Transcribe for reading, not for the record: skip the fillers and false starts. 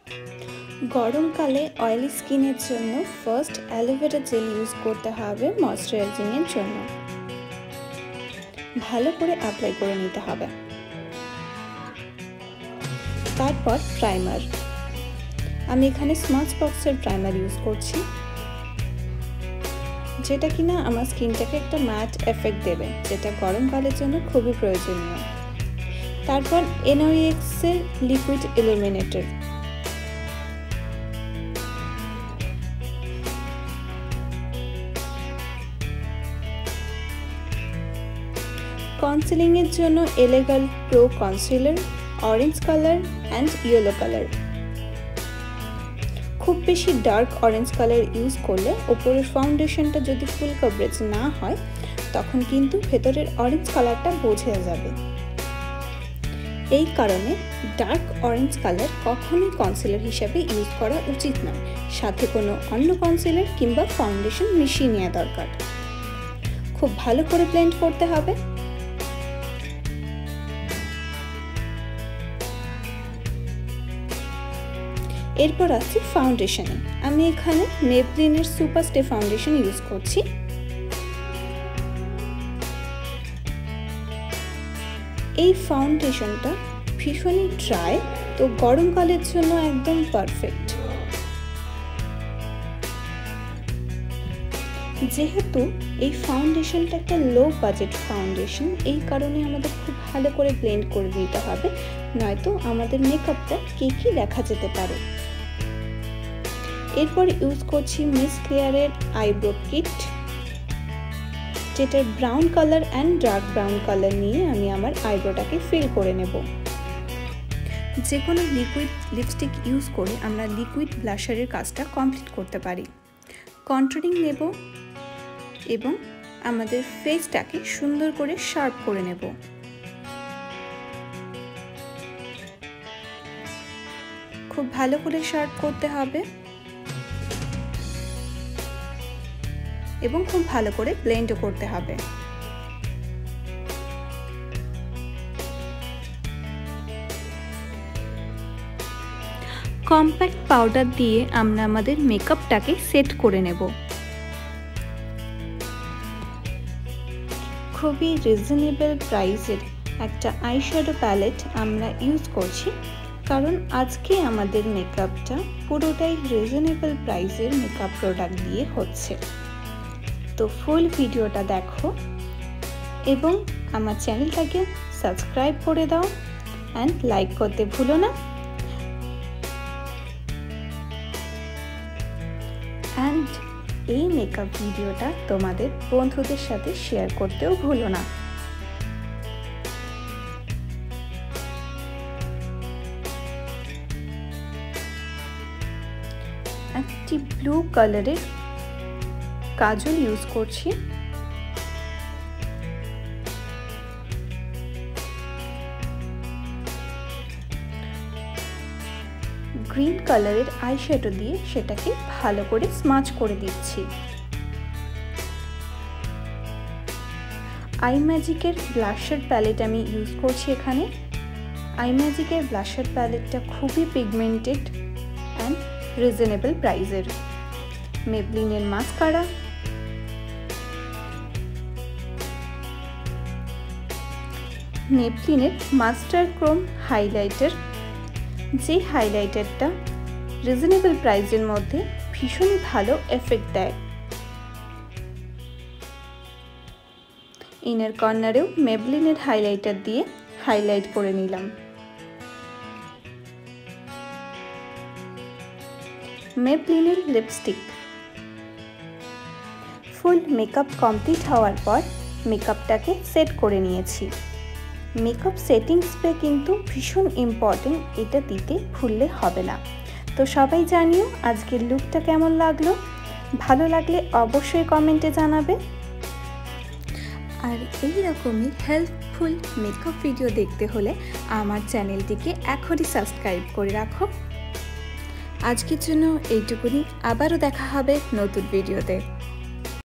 গরমকালে অয়েলি স্কিনের জন্য ফার্স্ট অ্যালোভেরা জেল ইউজ করতে হবে ময়শ্চারাইজিংয়ের জন্য। ভালো করে অ্যাপ্লাই করে নিতে হবে। তারপর প্রাইমার, আমি এখানে স্মার্টবক্সের প্রাইমার ইউজ করছি, যেটা কিনা আমার স্কিনটাকে একটা ম্যাট এফেক্ট দেবে, যেটা গরমকালের জন্য খুবই প্রয়োজনীয়। তারপর NYXের লিকুইড ইলুমিনেটর, কনসিলিংয়ের জন্য L A Girl pro concealer, orange colour and yellow colour. খুব বেশি ডার্ক অরেঞ্জ কালার ইউজ করলে ওপরের ফাউন্ডেশনটা যদি ফুল কভারেজ না হয় তখন কিন্তু ভেতরের অরেঞ্জ কালারটা বোঝা যাবে। এই কারণে ডার্ক অরেঞ্জ কালার কখনোই কনসিলার হিসাবে ইউজ করা উচিত নয়, সাথে কোনো অন্য কনসিলার কিংবা ফাউন্ডেশন মিশিয়ে নেওয়া দরকার। খুব ভালো করে ব্লেন্ড করতে হবে। এরপর আসছি ফাউন্ডেশনে, আমি এখানে মেবলিনের সুপার স্টে ফাউন্ডেশন ইউজ করছি। এই ফাউন্ডেশনটা ভীষণই ড্রাই, তো গরমকালের জন্য একদম পারফেক্ট। যেহেতু এই ফাউন্ডেশনটা একটা লো বাজেট ফাউন্ডেশন, এই কারণে আমাদের খুব ভালো করে ব্লেন্ড করে দিতে হবে, নয়তো আমাদের মেকআপটা কেকি দেখা যেতে পারে। এরপর ইউজ করছি মিস ক্লিয়ারের আইব্রো কিট, যেটার brown colour and dark brown colour নিয়ে আমি আমার আইব্রোটাকে ফিল করে নেব। যে কোনো লিকুইড লিপস্টিক ইউজ করে আমরা লিকুইড ব্লাশারের কাজটা কমপ্লিট করতে পারি। কন্ট্যুরিং নেব এবং আমাদের ফেসটাকে সুন্দর করে শার্প করে নেব। খুব ভালো করে শার্প করতে হবে এবং খুব ভালো করে ব্লেন্ডও করতে হবে। কম্প্যাক্ট পাউডার দিয়ে আমরা আমাদের মেকআপটাকে সেট করে নেব। খুবই রিজনেবল প্রাইসের একটা আইশ্যাডো প্যালেট আমরা ইউজ করছি, কারণ আজকে আমাদের মেকআপটা পুরোটাই রিজনেবল প্রাইসের মেকআপ প্রোডাক্ট দিয়ে হচ্ছে। তো ফুল ভিডিওটা দেখো এবং আমার চ্যানেলটাকে সাবস্ক্রাইব করে দাও অ্যান্ড লাইক করতে ভুলো না। অ্যান্ড এই মেকআপ ভিডিওটা তোমাদের বন্ধুদের সাথে শেয়ার করতেও ভুলো না। একটি ব্লু কালারের কাজল ইউজ করছি। গ্রিন কালারের আইশ্যাডো দিয়ে সেটাকে ভালো করে স্মাচ করে দিচ্ছি। আই ম্যাজিকের ব্লাশার প্যালেট আমি ইউজ করছি এখানে। আই ম্যাজিকের ব্লাশার প্যালেটটা খুবই পিগমেন্টেড অ্যান্ড রিজনেবল প্রাইসের। মেবলিনের মাস্কারা, মেবলিনের মাস্টার ক্রোম হাইলাইটার, যে হাইলাইটারটা রিজনেবল প্রাইসের মধ্যে ভীষণই ভালো এফেক্ট দেয়। ইনার কর্নারেও মেবলিনের হাইলাইটার দিয়ে হাইলাইট করে নিলাম। মেবলিনের লিপস্টিক। ফুল মেকআপ কমপ্লিট হওয়ার পর মেকআপটাকে সেট করে নিয়েছি। মেকআপ সেটিং স্প্রে কিন্তু ভীষণ ইম্পর্টেন্ট, এটা দিতে ভুললে হবে না। তো সবাই জানিও আজকের লুকটা কেমন লাগলো, ভালো লাগলে অবশ্যই কমেন্টে জানাবে। আর এই রকমই হেল্পফুল মেকআপ ভিডিও দেখতে হলে আমার চ্যানেলটিকে এখনই সাবস্ক্রাইব করে রাখো। আজকের জন্য এইটুকুনি, আবারও দেখা হবে নতুন ভিডিওতে।